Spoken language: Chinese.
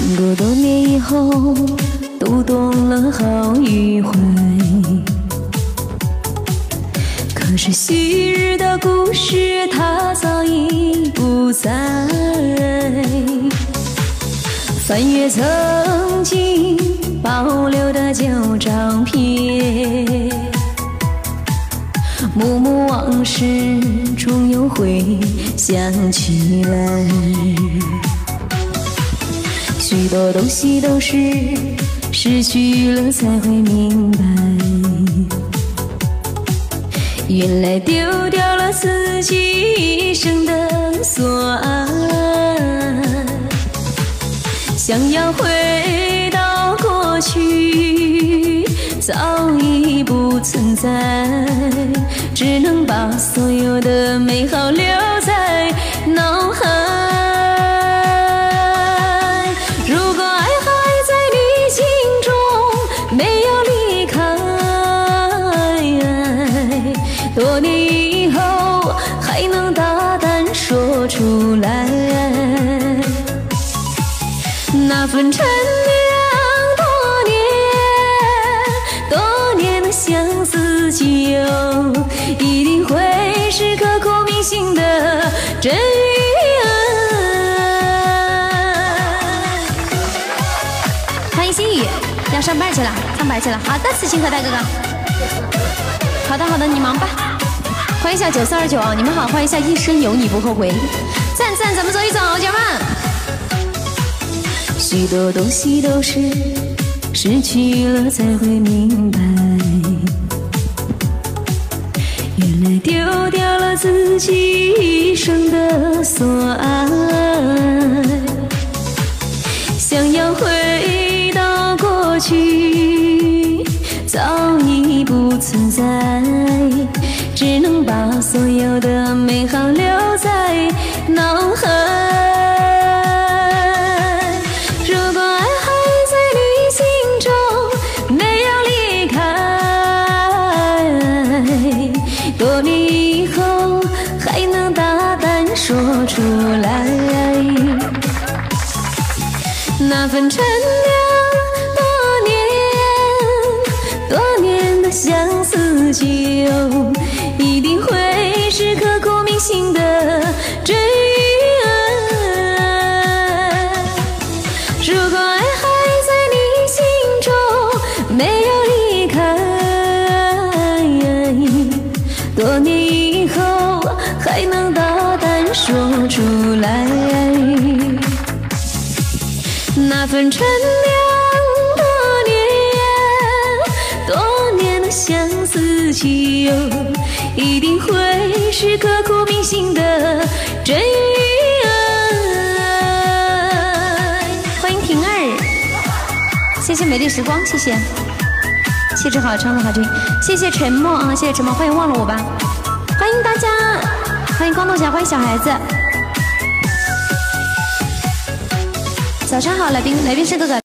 经过多年以后，都懂了好与坏。可是昔日的故事，它早已不在。翻阅曾经保留的旧照片，幕幕往事终又会想起来。许多东西都是失去了才会明白，原来丢掉了自己一生的所爱。想要回到过去，早已不存在，只能把所有的美好留在脑海。如果爱还在你心中，没有离开，多年以后还能大胆说出来，那份陈酿多年的相思酒，一定会是刻骨铭心的真缘。欢迎心雨，要上班去了，上班去了。好的，此情可待哥哥。好的，好的，你忙吧。欢迎一下9429啊，你们好，欢迎一下一生有你不后悔。赞赞，咱们走一走，姐们。许多东西都是失去了才会明白，原来丢掉了自己一生的所爱。想要回到过去，早已不存在，只能把所有的美好留在脑海。多年以后还能大胆说出来，那份陈酿多年的相思酒，一定会是刻骨铭心的真缘。如果爱还在你心中，没有离开，多年以后还能大胆说出来，那份陈酿多年的相思酒，一定会是刻骨铭心的真缘。欢迎婷儿，谢谢美丽时光，谢谢。气质好，唱的好听，谢谢沉默啊，谢谢沉默，欢迎忘了我吧，欢迎大家，欢迎光头侠，欢迎小孩子，早上好，来宾是哥哥。